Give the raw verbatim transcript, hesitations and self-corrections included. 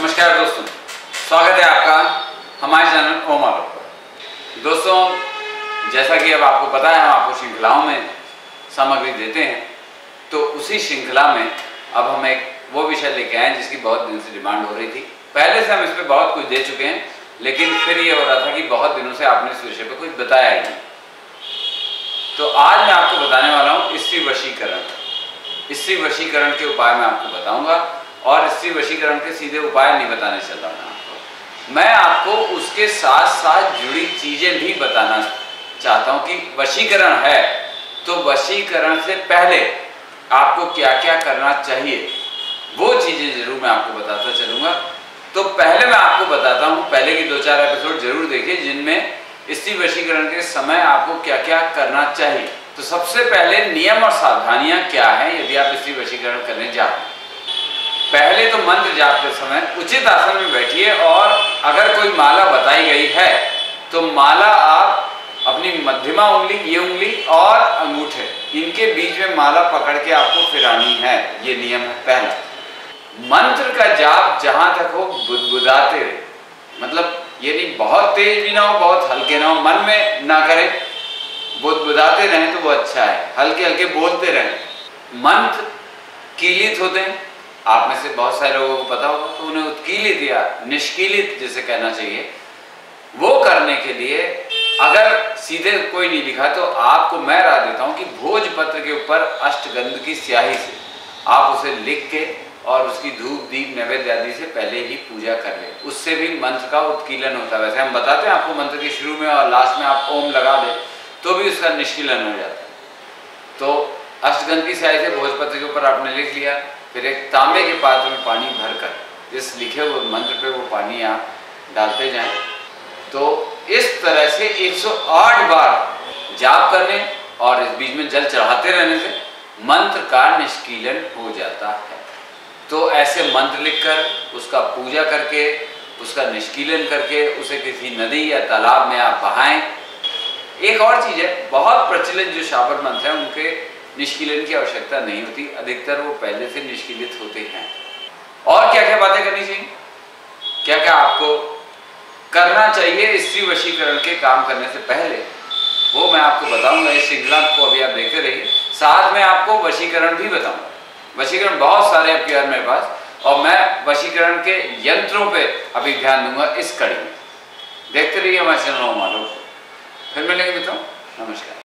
नमस्कार दोस्तों, स्वागत है आपका हमारे चैनल ओम आलोक पर। दोस्तों, जैसा कि अब आपको पता है, हम आपको श्रृंखलाओं में सामग्री देते हैं, तो उसी श्रृंखला में अब हम एक वो विषय लेके आए जिसकी बहुत दिन से डिमांड हो रही थी। पहले से हम इस पर बहुत कुछ दे चुके हैं, लेकिन फिर ये हो रहा था कि बहुत दिनों से आपने इस विषय पर कुछ बताया ही नहीं। तो आज मैं आपको बताने वाला हूँ स्त्री वशीकरण। स्त्री वशीकरण के उपाय मैं आपको बताऊंगा, और स्त्री वशीकरण के सीधे उपाय नहीं बताने चल रहा हूँ आपको। मैं आपको उसके साथ साथ जुड़ी चीजें भी बताना चाहता हूँ कि वशीकरण है तो वशीकरण से पहले आपको क्या क्या करना चाहिए, वो चीजें जरूर मैं आपको बताता चलूंगा। तो पहले मैं आपको बताता हूँ, पहले की दो चार एपिसोड जरूर देखिए जिनमें स्त्री वशीकरण के समय आपको क्या क्या करना चाहिए। तो सबसे पहले नियम और सावधानियां क्या हैं यदि आप स्त्री वशीकरण करने जा रहे हैं। पहले तो मंत्र जाप के समय उचित आसन में बैठिए, और अगर कोई माला बताई गई है तो माला आप अपनी मध्यमा उंगली, ये उंगली और अंगूठे, इनके बीच में माला पकड़ के आपको फिरानी है। ये नियम है पहला। मंत्र का जाप जहां तक हो बुदबुदाते रहे, मतलब ये नहीं बहुत तेज भी ना हो बहुत हल्के ना हो, मन में ना करें, बुदबुदाते रहें तो वो अच्छा है। हल्के हल्के बोलते रहें। मंत्र कीलित होते हैं, आप में से बहुत सारे लोगों को पता होगा, तो उन्हें उत्कीलित या निष्कीलित जैसे कहना चाहिए, वो करने के लिए अगर सीधे कोई नहीं लिखा तो आपको मैं राय देता हूँ कि भोजपत्र के ऊपर अष्टगंध की स्याही से आप उसे लिख के और उसकी धूप दीप नैवेद्य आदि से पहले ही पूजा कर ले। उससे भी मंत्र का उत्कीलन होता है। वैसे हम बताते हैं आपको मंत्र के शुरू में और लास्ट में आप ओम लगा दें तो भी उसका निष्कीलन हो जाता है। तो अष्टगंध की स्याही से भोजपत्र के ऊपर आपने लिख लिया, फिर एक तांबे के पात्र में पानी भरकर इस लिखे हुए मंत्र पे वो पानी आप डालते जाएं। तो इस तरह से एक सौ आठ बार जाप करने और इस बीच में जल चढ़ाते रहने से मंत्र का निष्कीलन हो जाता है। तो ऐसे मंत्र लिखकर उसका पूजा करके उसका निष्कीलन करके उसे किसी नदी या तालाब में आप बहाएं। एक और चीज है, बहुत प्रचलित जो शाबर मंत्र हैं उनके निष्कीलन की आवश्यकता नहीं होती, अधिकतर वो पहले से निष्कीलित होते हैं। और क्या क्या बातें करनी चाहिए, क्या क्या आपको करना चाहिए स्त्री वशीकरण के काम करने से पहले, वो मैं आपको बताऊंगा। इस श्रृंखला को अभी आप देखते रहिए, साथ में आपको वशीकरण भी बताऊंगा। वशीकरण बहुत सारे अब यार मेरे पास, और मैं वशीकरण के यंत्रों पे अभी ध्यान दूंगा इस कड़ी में। देखते रहिए हमारे चैनल ओम आलोक। फिर मिलेंगे मित्रों, नमस्कार।